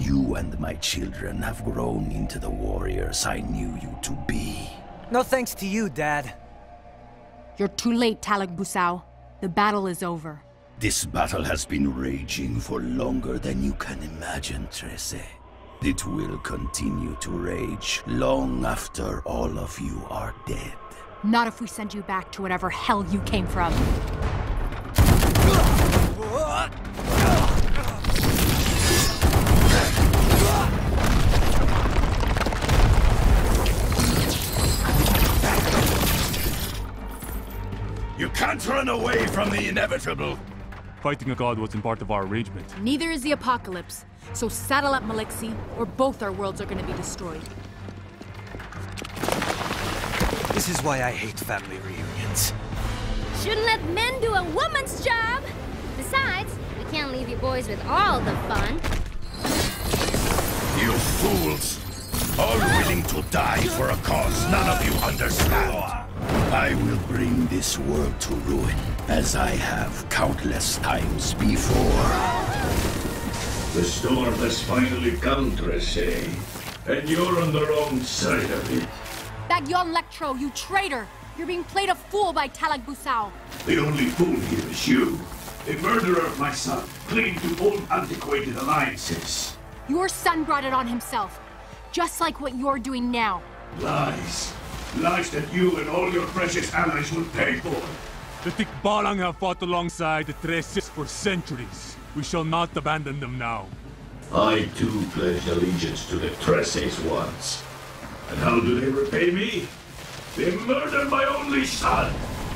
You and my children have grown into the warriors I knew you to be. No thanks to you, Dad. You're too late, Talagbusao. The battle is over. This battle has been raging for longer than you can imagine, Trese. It will continue to rage long after all of you are dead. Not if we send you back to whatever hell you came from. You can't run away from the inevitable! Fighting a god wasn't part of our arrangement. Neither is the apocalypse. So saddle up, Malixi, or both our worlds are gonna be destroyed. This is why I hate family reunions. Shouldn't let men do a woman's job! Besides, we can't leave you boys with all the fun. You fools! All willing to die for a cause none of you understand. I will bring this world to ruin, as I have countless times before. The storm has finally come, Trese, and you're on the wrong side of it. Bagyon Lectro, you traitor! You're being played a fool by Talagbusao. The only fool here is you, a murderer of my son, clinging to old antiquated alliances. Your son brought it on himself, just like what you're doing now. Lies. Lies that you and all your precious allies will pay for. The Tikbalang have fought alongside the Treses for centuries. We shall not abandon them now. I too pledged allegiance to the Treses once. And how do they repay me? They murdered my only son!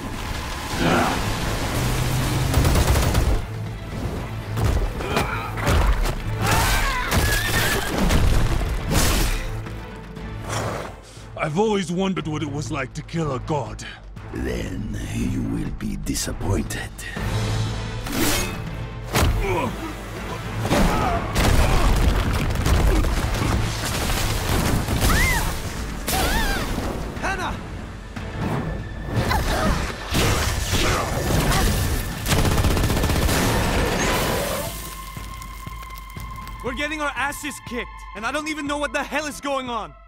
I've always wondered what it was like to kill a god. Then you will be disappointed. Hannah! We're getting our asses kicked, and I don't even know what the hell is going on.